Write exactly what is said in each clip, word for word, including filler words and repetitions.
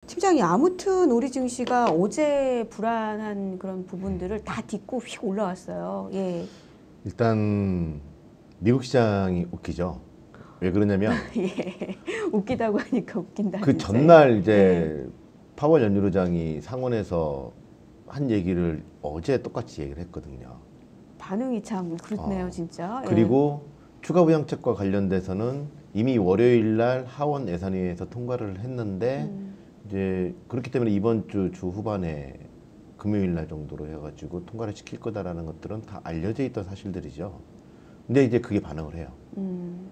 팀장님, 아무튼 우리 증시가 어제 불안한 그런 부분들을 다 딛고 휙 올라왔어요. 예. 일단 미국 시장이 웃기죠. 왜 그러냐면 예. 웃기다고 하니까 웃긴다. 그 진짜. 전날 이제 예. 파월 연준의장이 상원에서 한 얘기를 어제 똑같이 얘기를 했거든요. 반응이 참 그렇네요, 어, 진짜. 예. 그리고 추가 부양책과 관련돼서는 이미 월요일 날 하원 예산위에서 통과를 했는데 음. 이제 그렇기 때문에 이번 주 주 후반에 금요일 날 정도로 해가지고 통과를 시킬 거다라는 것들은 다 알려져 있던 사실들이죠. 근데 이제 그게 반응을 해요. 음.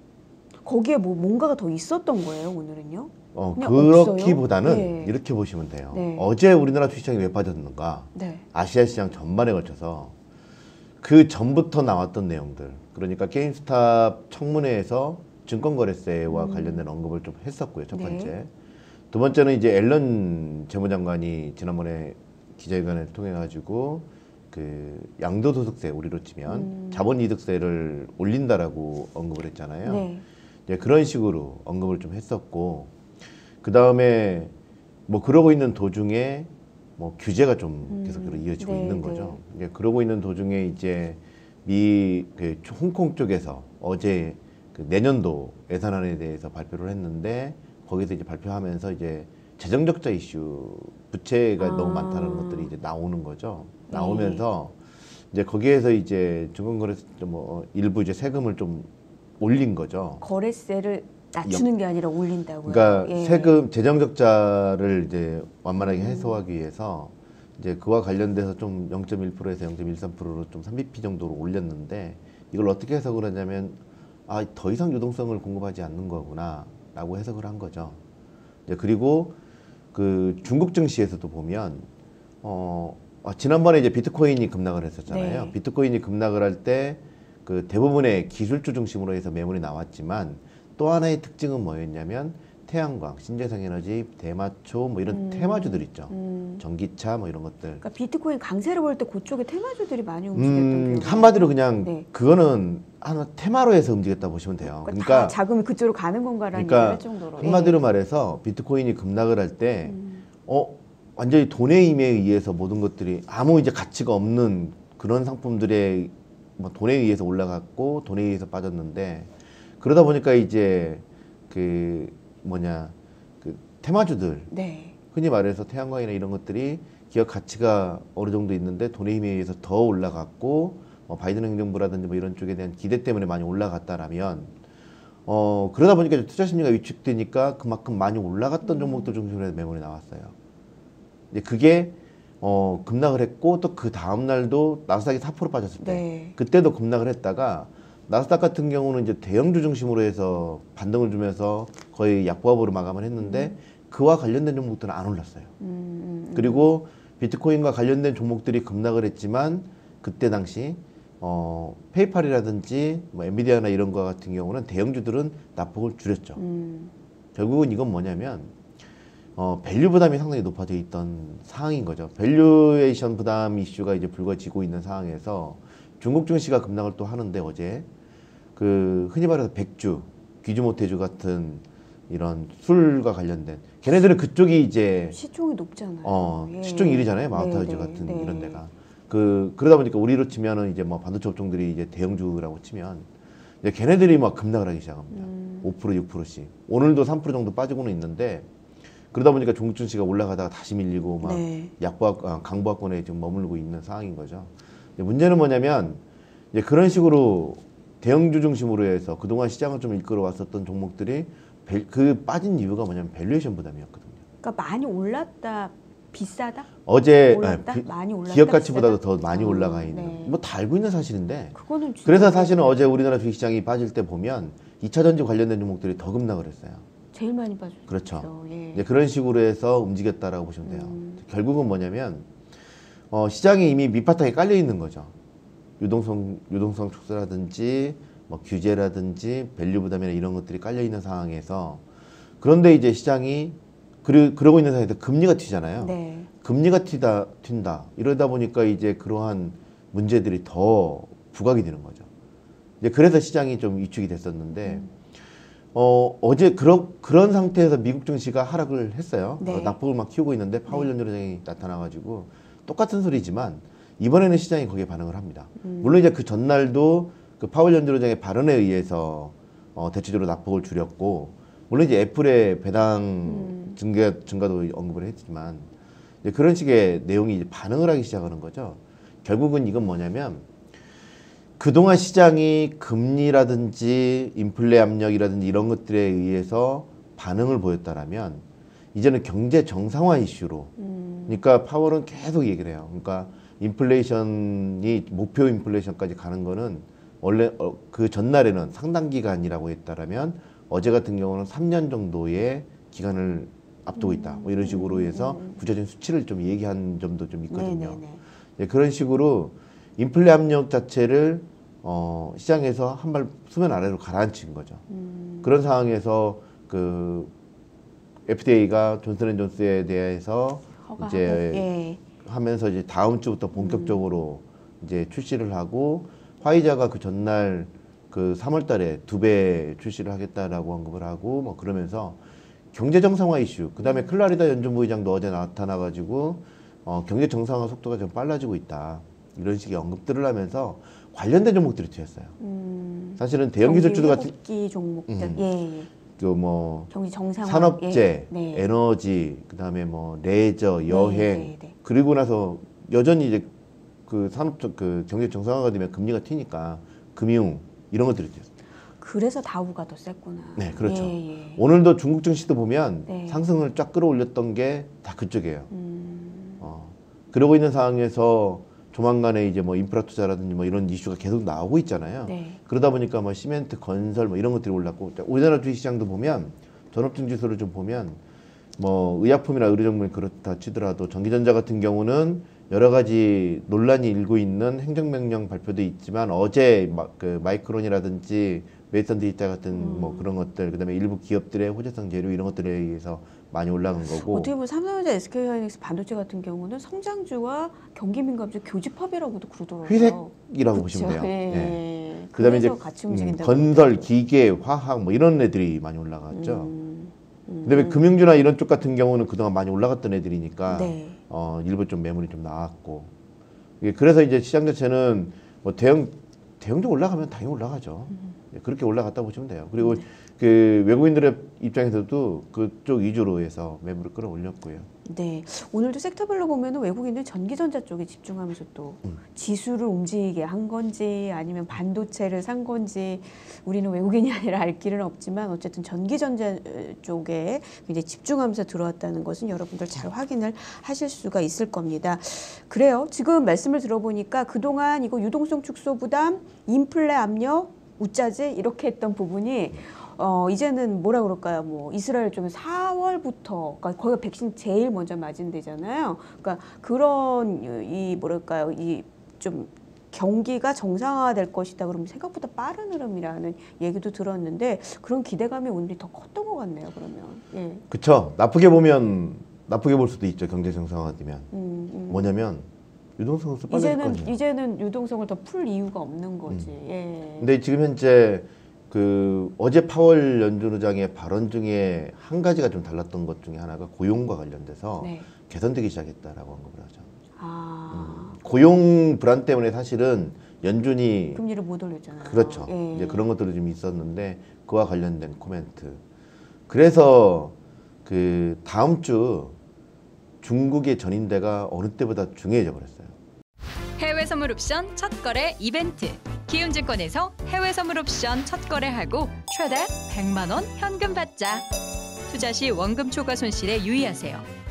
거기에 뭐 뭔가가 더 있었던 거예요, 오늘은요? 어, 그냥 그렇기보다는 없어요? 예. 이렇게 보시면 돼요. 네. 어제 우리나라 주식시장이 왜 빠졌는가? 네. 아시아 시장 전반에 걸쳐서 그 전부터 나왔던 내용들, 그러니까 게임스탑 청문회에서 증권거래세와 음. 관련된 언급을 좀 했었고요. 첫 번째. 네. 두 번째는 이제 앨런 재무장관이 지난번에 기자회견을 통해 가지고 그 양도소득세, 우리로 치면 음. 자본이득세를 올린다라고 언급을 했잖아요. 네. 이제 그런 식으로 언급을 좀 했었고, 그 다음에 뭐 그러고 있는 도중에 뭐 규제가 좀 계속적으로 음. 이어지고 네, 있는 거죠. 이제 그러고 있는 도중에 이제 미 그 홍콩 쪽에서 어제 그 내년도 예산안에 대해서 발표를 했는데, 거기서 이제 발표하면서 이제 재정적자 이슈, 부채가 아. 너무 많다는 것들이 이제 나오는 거죠. 네. 나오면서 이제 거기에서 이제 증권거래소 뭐 일부 이제 세금을 좀 올린 거죠. 거래세를 낮추는 게 아니라 올린다고요. 그러니까 예. 세금 재정 적자를 이제 완만하게 해소하기 위해서 이제 그와 관련돼서 좀 영 점 일 퍼센트에서 영 점 일삼 퍼센트로 좀 삼 비피 정도로 올렸는데, 이걸 어떻게 해석을 하냐면 아, 더 이상 유동성을 공급하지 않는 거구나라고 해석을 한 거죠. 이제 그리고 그 중국 증시에서도 보면 어 아, 지난번에 이제 비트코인이 급락을 했었잖아요. 네. 비트코인이 급락을 할 때 그 대부분의 기술주 중심으로 해서 매물이 나왔지만, 또 하나의 특징은 뭐였냐면 태양광, 신재생에너지, 대마초 뭐 이런 음. 테마주들 있죠. 음. 전기차 뭐 이런 것들. 그러니까 비트코인 강세를 볼 때 그쪽에 테마주들이 많이 움직였던 음, 기억이 한마디로 나요. 그냥 네. 그거는 하나 테마로 해서 움직였다 보시면 돼요. 그러니까, 다 그러니까 자금이 그쪽으로 가는 건가라는 그러니까 얘기를 할 정도로. 한마디로 예. 말해서 비트코인이 급락을 할 때 음. 어, 완전히 돈의 힘에 의해서 모든 것들이 아무 이제 가치가 없는 그런 상품들의 뭐 돈에 의해서 올라갔고 돈에 의해서 빠졌는데, 그러다 보니까 이제 그 뭐냐 그 테마주들, 네. 흔히 말해서 태양광이나 이런 것들이 기업 가치가 어느 정도 있는데 돈의 힘에 의해서 더 올라갔고, 뭐 바이든 행정부라든지 뭐 이런 쪽에 대한 기대 때문에 많이 올라갔다라면 어 그러다 보니까 투자 심리가 위축되니까 그만큼 많이 올라갔던 종목들 중심으로 해서 매물이 나왔어요. 근데 그게 어 급락을 했고, 또 그 다음 날도 나스닥이 사 퍼센트 빠졌을 때 네. 그때도 급락을 했다가, 나스닥 같은 경우는 이제 대형주 중심으로 해서 반등을 주면서 거의 약보합으로 마감을 했는데 음. 그와 관련된 종목들은 안 올랐어요. 음, 음, 음. 그리고 비트코인과 관련된 종목들이 급락을 했지만 그때 당시 어 페이팔이라든지 뭐 엔비디아나 이런 거 같은 경우는 대형주들은 낙폭을 줄였죠. 음. 결국은 이건 뭐냐면 어, 밸류 부담이 상당히 높아져 있던 상황인 거죠. 밸류에이션 부담 이슈가 이제 불거지고 있는 상황에서 중국 증시가 급락을 또 하는데, 어제 그 흔히 말해서 백주, 귀주모테주 같은 이런 술과 관련된, 걔네들은 그쪽이 이제 시총이 높잖아요. 어, 예. 시총 일 위잖아요. 네, 마우타즈 네, 같은 네. 이런 데가. 그 그러다 보니까 우리로 치면은 이제 뭐 반도체 업종들이 이제 대형주라고 치면 이제 걔네들이 막 급락을 하기 시작합니다. 음. 오 퍼센트, 육 퍼센트씩. 오늘도 삼 퍼센트 정도 빠지고는 있는데, 그러다 보니까 중국 증시가 올라가다가 다시 밀리고 막 네. 약보합, 아, 강보합권에 지금 머물고 있는 상황인 거죠. 근데 문제는 뭐냐면 이제 그런 식으로 대형주 중심으로 해서 그동안 시장을 좀 이끌어 왔었던 종목들이 밸, 그 빠진 이유가 뭐냐면 밸류에이션 부담이었거든요. 그러니까 많이 올랐다, 비싸다? 어제 올랐다? 아니, 많이 올랐다, 기업 가치보다도 비싸다? 더 많이 어, 올라가 있는, 네. 뭐 다 알고 있는 사실인데, 그거는 진짜 그래서 사실은 어제 우리나라 주식시장이 빠질 때 보면 이차 전지 관련된 종목들이 더 급락을 했어요. 제일 많이 빠졌죠. 그렇죠. 예. 이제 그런 식으로 해서 움직였다라고 보시면 돼요. 음. 결국은 뭐냐면 어, 시장이 이미 밑바탕에 깔려 있는 거죠. 유동성 유동성 축소라든지 뭐 규제라든지 밸류 부담이나 이런 것들이 깔려 있는 상황에서, 그런데 이제 시장이 그러, 그러고 있는 상황에서 금리가 튀잖아요. 네. 금리가 튀다 튄다 이러다 보니까 이제 그러한 문제들이 더 부각이 되는 거죠. 이제 그래서 시장이 좀 위축이 됐었는데. 음. 어, 어제 그런 그런 상태에서 미국 증시가 하락을 했어요. 네. 어, 낙폭을 막 키우고 있는데 파월 연준의장이 나타나가지고 똑같은 소리지만 이번에는 시장이 거기에 반응을 합니다. 음. 물론 이제 그 전날도 그 파월 연준의장의 발언에 의해서 어, 대체적으로 낙폭을 줄였고, 물론 이제 애플의 배당 음. 증가 증가도 언급을 했지만 이제 그런 식의 내용이 이제 반응을 하기 시작하는 거죠. 결국은 이건 뭐냐면, 그동안 시장이 금리라든지 인플레 압력이라든지 이런 것들에 의해서 반응을 보였다라면 이제는 경제 정상화 이슈로, 음. 그러니까 파월은 계속 얘기를 해요. 그러니까 인플레이션이 목표 인플레이션까지 가는 거는 원래 어, 그 전날에는 상당 기간이라고 했다라면 어제 같은 경우는 삼 년 정도의 기간을 앞두고 있다. 뭐 이런 식으로 해서 구체적인 수치를 좀 얘기한 점도 좀 있거든요. 네네네. 네, 그런 식으로 인플레 압력 자체를 어, 시장에서 한 발 수면 아래로 가라앉힌 거죠. 음. 그런 상황에서 그 에프디에이가 존슨앤존스에 대해서 허가하고, 이제 예. 하면서 이제 다음 주부터 본격적으로 음. 이제 출시를 하고, 화이자가 그 전날 그 삼월 달에 두 배 출시를 하겠다라고 언급을 하고 뭐 그러면서 경제 정상화 이슈, 그다음에 클라리다 연준 부의장도 어제 나타나가지고 어, 경제 정상화 속도가 좀 빨라지고 있다, 이런 식의 언급들을 하면서 관련된 종목들이 튀었어요. 음. 사실은 대형 기술주도 같은 회복기 종목들, 음. 예. 그 뭐 경기 정상화, 산업재, 예. 네. 에너지, 그다음에 뭐 레저, 여행, 네, 네, 네. 그리고 나서 여전히 이제 그 산업 그 경제 정상화가 되면 금리가 튀니까 금융 이런 것들이 튀었어요. 그래서 다우가 더 셌구나. 네, 그렇죠. 예, 예. 오늘도 중국 증시도 보면 네. 상승을 쫙 끌어올렸던 게 다 그쪽이에요. 음. 어. 그러고 있는 상황에서 조만간에 이제 뭐 인프라 투자라든지 뭐 이런 이슈가 계속 나오고 있잖아요. 네. 그러다 보니까 뭐 시멘트, 건설 뭐 이런 것들이 올랐고, 우리나라 주식시장도 보면 전업증 지수를 좀 보면 뭐 의약품이나 의료정보는 그렇다 치더라도 전기전자 같은 경우는 여러 가지 논란이 일고 있는 행정명령 발표도 있지만 어제 마, 그 마이크론이라든지 메이सन 데이터 같은 음. 뭐 그런 것들, 그다음에 일부 기업들의 호재성 재료 이런 것들에 의해서 많이 올라간 거고. 어떻게 보면 삼성전자, 에스케이하이닉스, 반도체 같은 경우는 성장주와 경기민감주 교집합이라고도 그러더라고요. 회색이라고 그쵸? 보시면 돼요. 예. 예. 그다음에 이제 같이 음, 움직인다고 건설, 그러더라고요. 기계, 화학 뭐 이런 애들이 많이 올라갔죠. 음. 음. 그다음에 금융주나 이런 쪽 같은 경우는 그동안 많이 올라갔던 애들이니까 네. 어, 일부 좀 매물이 좀 나왔고. 이게 그래서 이제 시장 자체는 뭐 대형 대형주 올라가면 당연히 올라가죠. 음. 예, 그렇게 올라갔다 보시면 돼요. 그리고 그 외국인들의 입장에서도 그쪽 위주로 해서 매물을 끌어올렸고요. 네, 오늘도 섹터별로 보면은 외국인들 전기전자 쪽에 집중하면서 또 음. 지수를 움직이게 한 건지 아니면 반도체를 산 건지 우리는 외국인이 아니라 알 길은 없지만 어쨌든 전기전자 쪽에 이제 집중하면서 들어왔다는 것은 여러분들 잘 확인을 하실 수가 있을 겁니다. 그래요. 지금 말씀을 들어보니까 그동안 이거 유동성 축소 부담, 인플레 압력, 우짜제 이렇게 했던 부분이 어, 이제는 뭐라 그럴까요? 뭐, 이스라엘 쪽은 사월부터, 그러니까 거기가 백신 제일 먼저 맞은 데잖아요. 그러니까 그런, 이, 뭐랄까요? 이 좀 경기가 정상화될 것이다. 그러면 생각보다 빠른 흐름이라는 얘기도 들었는데 그런 기대감이 오늘이 더 컸던 것 같네요, 그러면. 예. 그쵸. 나쁘게 보면, 나쁘게 볼 수도 있죠. 경제 정상화가 되면. 음, 음. 뭐냐면, 유동성은 또 빨라질 거 이제는, 아니에요. 이제는 유동성을 더 풀 이유가 없는 거지. 음. 예. 근데 지금 현재 그 어제 파월 연준 의장의 발언 중에 한 가지가 좀 달랐던 것 중에 하나가 고용과 관련돼서 네. 개선되기 시작했다라고 언급을 하죠. 아. 음. 고용 불안 때문에 사실은 연준이 금리를 못 올렸잖아요. 그렇죠. 예. 이제 그런 것들이 좀 있었는데 그와 관련된 코멘트. 그래서 그 다음 주 중국의 전인대가 어느 때보다 중요해져 버렸어요. 해외 선물 옵션 첫 거래 이벤트. 키움증권에서 해외 선물 옵션 첫 거래하고 최대 백만 원 현금 받자. 투자 시 원금 초과 손실에 유의하세요.